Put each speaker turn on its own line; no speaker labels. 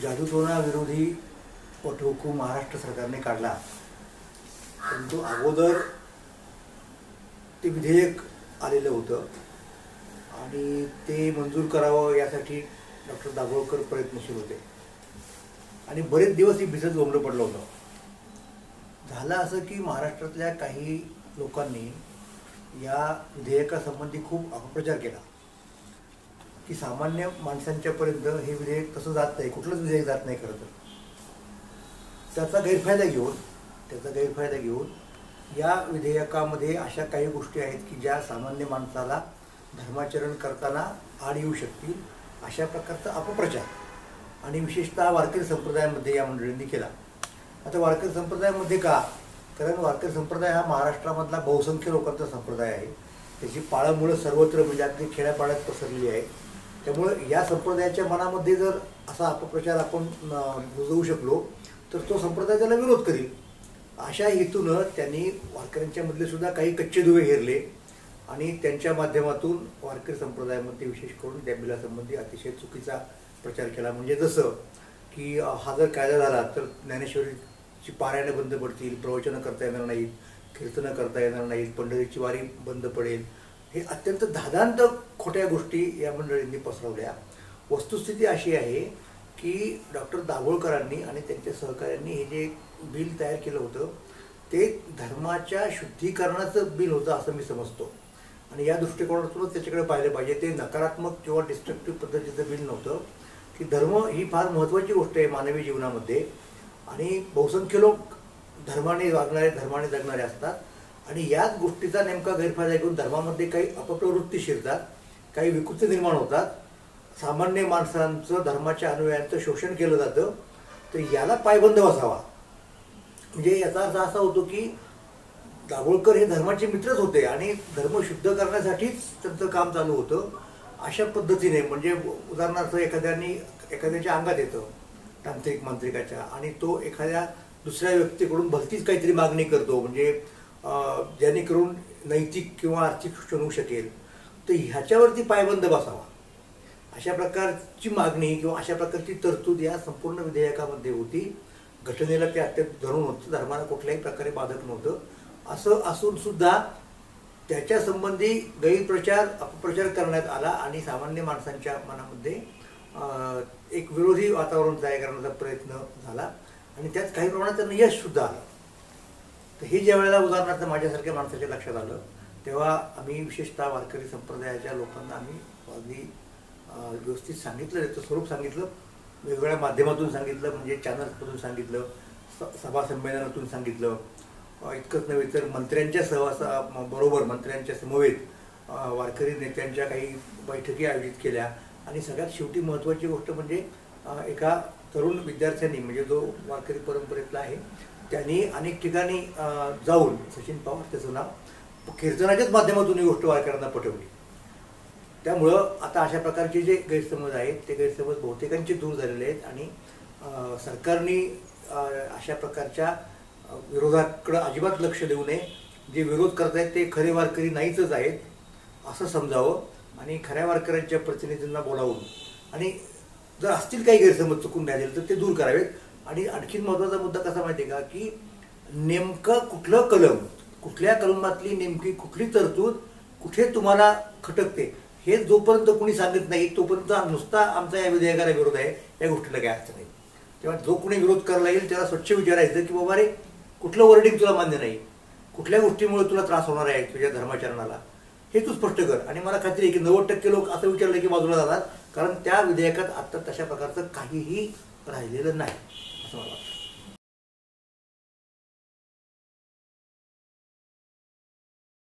जादूटोणा विरोधी वटहुकूम महाराष्ट्र सरकारने काढला, परंतु अगोदर ते विधेयक आलेलं होतं आणि ते मंजूर करावं यासाठी डॉक्टर दाभोळकर प्रयत्नशील होते आणि बरेच दिवस ही भिजत गोंधळ पडलं होतं. झालं असं की महाराष्ट्रातल्या काही लोकांनी या विधेयकासंबंधी खूप अपप्रचार केला की सामान्य माणसांच्यापर्यंत हे विधेयक तसं जात नाही, कुठलंच विधेयक जात नाही. खरं तर त्याचा गैरफायदा घेऊन या विधेयकामध्ये अशा काही गोष्टी आहेत की ज्या सामान्य माणसाला धर्माचरण करताना आड येऊ शकतील, अशा प्रकारचा अपप्रचार आणि विशेषतः वारकरी संप्रदायामध्ये या मंडळींनी केला. आता वारकरी संप्रदायामध्ये का? कारण वारकरी संप्रदाय हा महाराष्ट्रामधला बहुसंख्य लोकांचा संप्रदाय आहे. त्याची पाळंमुळं सर्वत्र म्हणजे अगदी खेड्यापाड्यात पसरलेली आहे. त्यामुळं या संप्रदायाच्या मनामध्ये जर असा अपप्रचार आपण रुजवू शकलो तर तो संप्रदाय त्याला विरोध करेल. अशा हेतूनं त्यांनी वारकऱ्यांच्या मधले सुद्धा काही कच्चे दुवे हेरले आणि त्यांच्या माध्यमातून वारकरी संप्रदायामध्ये विशेष करून त्या बिलासंबंधी अतिशय चुकीचा प्रचार केला. म्हणजे जसं की हा जर कायदा झाला तर ज्ञानेश्वरीची पारायणं बंद पडतील, प्रवचनं करता येणार नाहीत, कीर्तनं करता येणार नाहीत, पंढरीची वारी बंद पडेल. हे अत्यंत धादांत खोट्या गोष्टी या मंडळींनी पसरवल्या. वस्तुस्थिती अशी आहे की डॉक्टर दाभोळकरांनी आणि त्यांच्या सहकाऱ्यांनी हे जे बिल तयार केलं होतं ते धर्माच्या शुद्धीकरणाचं बिल होतं असं मी समजतो आणि या दृष्टिकोनातूनच त्याच्याकडे पाहिलं पाहिजे. ते नकारात्मक किंवा डिस्ट्रक्टिव्ह पद्धतीचं बिल नव्हतं की धर्म ही फार महत्त्वाची गोष्ट आहे मानवी जीवनामध्ये आणि बहुसंख्य लोक धर्माने जगणारे असतात आणि याच गोष्टीचा नेमका गैरफायदा घेऊन धर्मामध्ये काही अपप्रवृत्ती शिरतात, काही विकृती निर्माण होतात, सामान्य माणसांचं धर्माच्या अनुयायांचं शोषण केलं जातं. तर याला पायबंद बसावा. म्हणजे याचा अर्थ असा होतो की दाभोळकर हे धर्माचे मित्रच होते आणि धर्म शुद्ध करण्यासाठीच त्यांचं काम चालू होतं. अशा पद्धतीने म्हणजे उदाहरणार्थ एखाद्याच्या अंगात येतं तांत्रिक मांत्रिकाच्या आणि तो एखाद्या दुसऱ्या व्यक्तीकडून भलतीच काहीतरी मागणी करतो म्हणजे जेणेकरून नैतिक किंवा आर्थिक शोषण होऊ शकेल. तर ह्याच्यावरती पायबंद बसावा अशा प्रकारची मागणी किंवा अशा प्रकारची तरतूद या संपूर्ण विधेयकामध्ये होती. घटनेला ते अत्यंत धरून होतं, धर्माला कुठल्याही प्रकारे बाधक नव्हतं. असं असून सुद्धा त्याच्या संबंधी गैरप्रचार अपप्रचार करण्यात आला आणि सामान्य माणसांच्या मनामध्ये एक विरोधी वातावरण तयार करण्याचा प्रयत्न झाला आणि त्यात काही प्रमाणात त्यांना यश सुद्धा आलं. तर हे ज्या वेळेला उदाहरणार्थ माझ्यासारख्या माणसाच्या लक्षात आलं तेव्हा आम्ही विशेषतः वारकरी संप्रदायाच्या लोकांना आम्ही अगदी व्यवस्थित सांगितलं, त्याचं स्वरूप सांगितलं, वेगवेगळ्या माध्यमातून सांगितलं, म्हणजे चॅनल्समधून सांगितलं, सभा संमेलनातून सांगितलं. इतकंच नव्हे तर मंत्र्यांच्या मंत्र्यांच्या समवेत वारकरी नेत्यांच्या काही बैठकी आयोजित केल्या आणि सगळ्यात शेवटी महत्त्वाची गोष्ट म्हणजे एका तरुण विद्यार्थ्यांनी म्हणजे जो वारकरी परंपरेतला आहे त्यांनी अनेक ठिकाणी जाऊन, सचिन पवार त्याचं नाव, कीर्तनाच्याच माध्यमातून ही गोष्ट वारकऱ्यांना पटवली. त्यामुळं आता अशा प्रकारचे जे गैरसमज आहेत ते गैरसमज बहुतेकांचे दूर झालेले आहेत आणि सरकारने अशा प्रकारच्या विरोधाकडं अजिबात लक्ष देऊ नये. जे विरोध करतायत ते खरे वारकरी नाहीतच आहेत असं समजावं आणि खऱ्या वारकऱ्यांच्या प्रतिनिधींना बोलावून आणि जर असतील काही गैरसमज चुकून राहिलेले तर ते दूर करावेत. आणि आणखीन महत्त्वाचा मुद्दा कसा माहिती आहे का की नेमकं कुठलं कलम, कुठल्या कलमातली नेमकी कुठली तरतूद कुठे तुम्हाला खटकते हे जोपर्यंत कोणी सांगत नाही तोपर्यंत नुसता आमचा या विधेयकाला विरोध आहे या गोष्टीला काय अर्थ नाही. तेव्हा जो कोणी विरोध करायला येईल त्याला स्वच्छ विचारायचं की बाबा रे कुठलं वर्डिंग तुला मान्य नाही, कुठल्या गोष्टीमुळे तुला त्रास होणार आहे तुझ्या धर्माचरणाला हे तू स्पष्ट कर. आणि मला खात्री आहे की 90% लोक असं विचारलं की बाजूला जातात कारण त्या विधेयकात आता तशा प्रकारचं काहीही राहिलेलं नाही असं मला वाटतं.